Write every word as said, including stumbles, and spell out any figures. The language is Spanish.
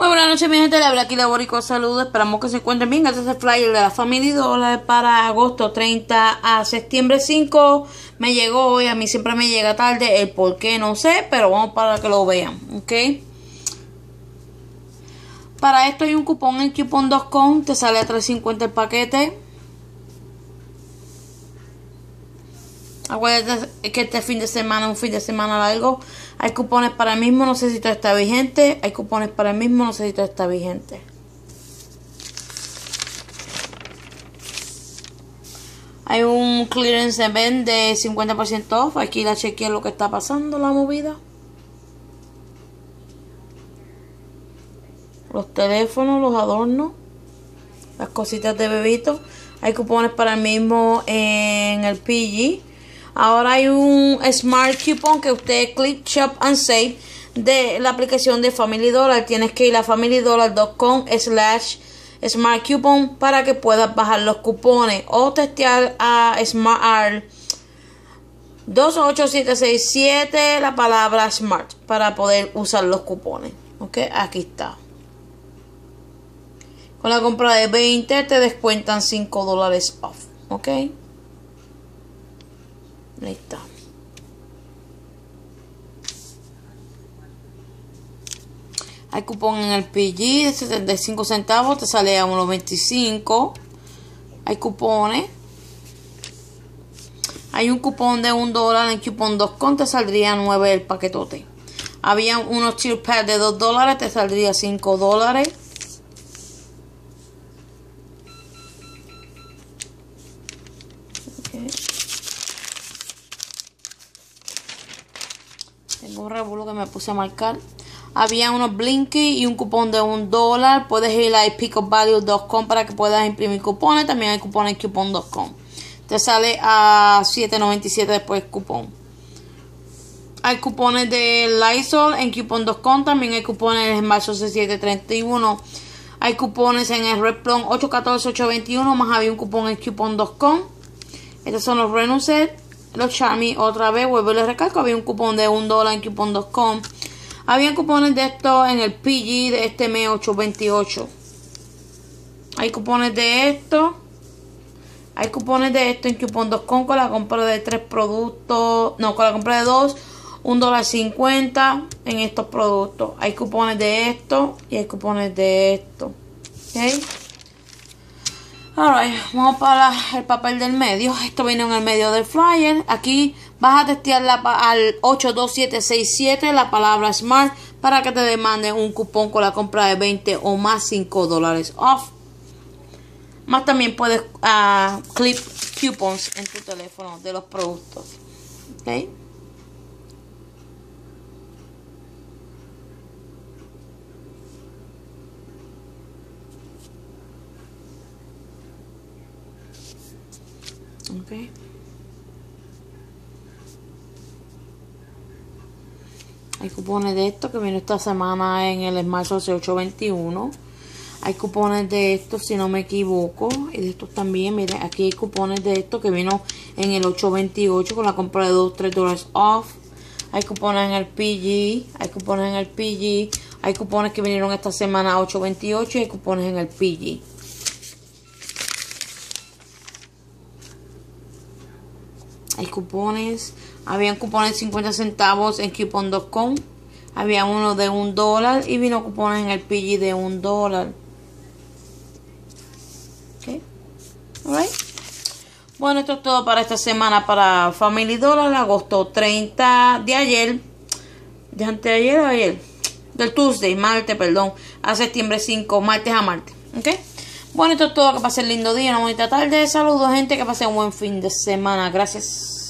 Muy buenas noches, mi gente. Le habla aquí la Borico. Saludos. Esperamos que se encuentren bien. Este es el flyer de la Family Dollar para agosto treinta a septiembre cinco. Me llegó hoy. A mí siempre me llega tarde. El por qué no sé, pero vamos para que lo vean. Ok. Para esto hay un cupón en coupon punto com. Te sale a tres cincuenta el paquete. Acuérdate que este fin de semana es un fin de semana largo. Hay cupones para el mismo, no sé si todo está vigente. Hay cupones para el mismo, no sé si todo está vigente. Hay un clearance event de cincuenta por ciento off. Aquí la chequeé lo que está pasando, la movida. Los teléfonos, los adornos, las cositas de bebito. Hay cupones para el mismo en el P G. Ahora hay un Smart Coupon que usted click Shop and Save de la aplicación de Family Dollar. Tienes que ir a family dollar punto com slash Smart Coupon para que puedas bajar los cupones o testear a Smart dos ocho siete seis siete la palabra Smart para poder usar los cupones. Ok, aquí está. Con la compra de veinte te descuentan cinco dólares off. Ok. Ahí está. Hay cupón en el P G de setenta y cinco centavos. Te sale a uno veinticinco. Hay cupones. Hay un cupón de un dólar en coupon punto com. Te saldría nueve el paquetote. Había unos chill pads de dos dólares. Te saldría cinco dólares. Tengo un revuelo que me puse a marcar. Había unos Blinky y un cupón de un dólar. Puedes ir a pick up value punto com para que puedas imprimir cupones. También hay cupones en coupon punto com. Te sale a siete noventa y siete después el cupón. Hay cupones de Lysol en coupon punto com. También hay cupones en marzo siete treinta y uno. Hay cupones en el Red Plum ocho catorce ocho veintiuno. Más había un cupón en coupon punto com. Estos son los Renuset. Los Charmy, otra vez, vuelvo y les recalco, había un cupón de un dólar en coupon punto com. Había cupones de esto en el P G de este mes ocho veintiocho. Hay cupones de esto. Hay cupones de esto en coupon punto com con la compra de tres productos. No, con la compra de dos, un dólar cincuenta en estos productos. Hay cupones de esto y hay cupones de esto. ¿Ok? Alright, vamos para el papel del medio. Esto viene en el medio del flyer. Aquí vas a testear la, al ocho dos siete seis siete la palabra Smart para que te demanden un cupón con la compra de veinte o más cinco dólares off. Más también puedes uh, clip coupons en tu teléfono de los productos. ¿Ok? Okay. Hay cupones de esto que vino esta semana en el Smart ocho veintiuno. Hay cupones de esto, si no me equivoco, y de estos también. Miren, aquí hay cupones de esto que vino en el ocho veintiocho con la compra de dos tres dólares off. Hay cupones en el P G, hay cupones en el P G, hay cupones que vinieron esta semana a ocho veintiocho y hay cupones en el P G. Hay cupones, habían cupones de cincuenta centavos en coupon punto com, había uno de un dólar y vino cupones en el P G de un dólar. Okay. Alright. Bueno, esto es todo para esta semana para Family Dollar, agosto treinta de ayer, de anteayer o ayer, del Tuesday, martes, perdón, a septiembre cinco, martes a martes. Ok. Bueno, esto es todo. Que pasen lindo día, una bonita tarde. Saludos, gente. Que pasen un buen fin de semana. Gracias.